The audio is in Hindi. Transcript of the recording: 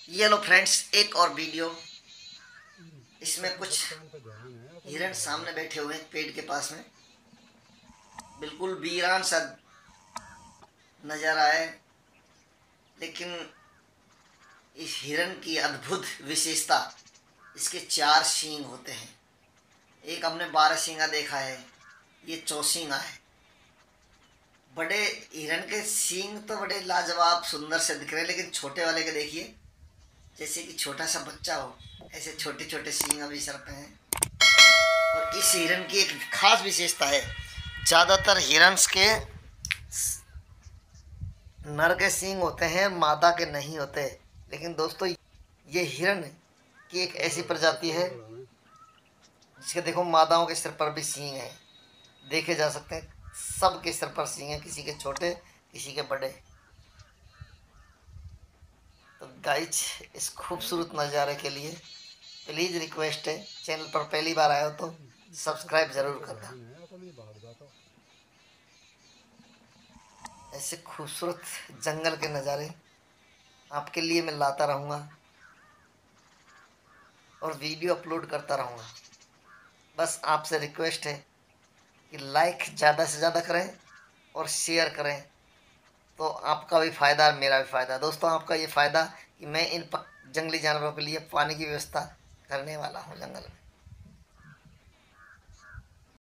ये लो फ्रेंड्स, एक और वीडियो। इसमें कुछ हिरण सामने बैठे हुए हैं पेड़ के पास में। बिल्कुल वीरान सा नज़ारा है, लेकिन इस हिरण की अद्भुत विशेषता, इसके 4 सींग होते हैं। एक हमने 12 सींगा देखा है, ये चौसींगा है। बड़े हिरण के सींग तो बड़े लाजवाब सुंदर से दिख रहे हैं, लेकिन छोटे वाले के देखिए, जैसे कि छोटा सा बच्चा हो, ऐसे छोटे छोटे सींग अभी सर पे हैं। और इस हिरण की एक खास विशेषता है, ज़्यादातर हिरन्स के नर के सींग होते हैं, मादा के नहीं होते। लेकिन दोस्तों, ये हिरण की एक ऐसी प्रजाति है जिसके देखो मादाओं के सिर पर भी सींग है, देखे जा सकते हैं। सब के सिर पर सींग है, किसी के छोटे किसी के बड़े। तो गाइज, इस खूबसूरत नज़ारे के लिए प्लीज़ रिक्वेस्ट है, चैनल पर पहली बार आए हो तो सब्सक्राइब ज़रूर करना। ऐसे खूबसूरत जंगल के नज़ारे आपके लिए मैं लाता रहूँगा और वीडियो अपलोड करता रहूँगा। बस आपसे रिक्वेस्ट है कि लाइक ज़्यादा से ज़्यादा करें और शेयर करें, तो आपका भी फ़ायदा मेरा भी फ़ायदा। दोस्तों, आपका ये फ़ायदा कि मैं इन जंगली जानवरों के लिए पानी की व्यवस्था करने वाला हूँ जंगल में।